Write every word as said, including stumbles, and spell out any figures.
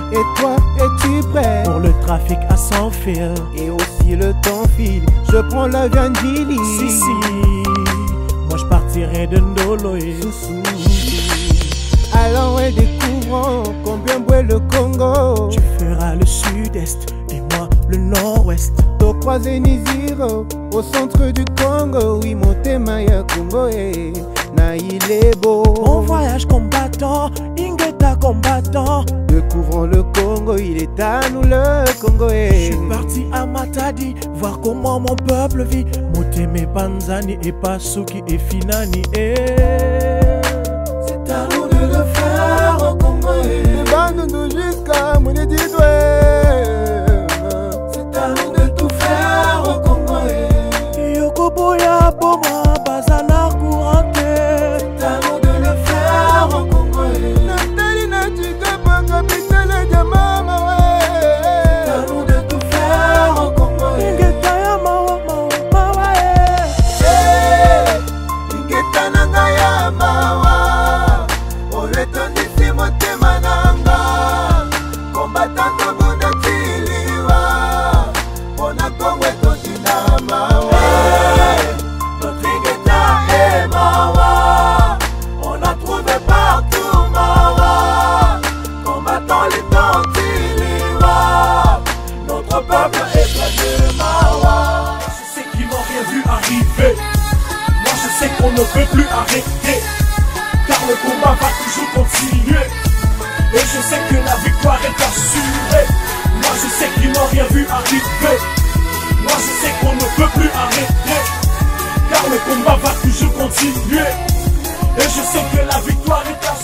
Et toi, es-tu prêt pour le trafic à sans fil? Et aussi le temps file, je prends l'avion d'Ili. Si si, moi je partirai de Ndoloé. Allons et découvrons combien boit le Congo. Tu feras le sud-est et moi le nord-ouest. Au croisé Niziro, au centre du Congo. Oui, mon thème ya Congo et na il est beau. Bon voyage combattant, Ingeta combattant. Découvrons le Congo, il est à nous le Congo. Je suis parti à Matadi, voir comment mon peuple vit. Moteme Panzani et Pasuki et Finani. Eh. C'est à nous de le faire au Congo. Et bande-nous jusqu'à mon éditoué. C'est à nous de tout faire au Congo. Yokoboya Boma Bazana Courante. C'est à nous de le faire au Congo. Nathalie Nachiga capitale de Mama. C'est à nous de tout faire au Congo. Ingeta ya mawa mawa mawa eh. Ingeta nanga ya mawa. Oletondisi motema nanga. Combattant bunda tiliwa. Pona Congo etondina mawa. Notre Ingeta est mawa. On a trouvé partout mawa. Combattant les tantiliwa. Notre peuple est près de mawa. Je sais qu'ils n'ont rien vu arriver. Moi je sais qu'on ne peut plus arrêter. Car le combat va toujours continuer. Et je sais que la victoire est assurée. Moi je sais qu'ils n'ont rien vu arriver. Moi je sais qu'on ne peut plus arrêter. Car le combat va toujours continuer. Et je sais que la victoire est assurée.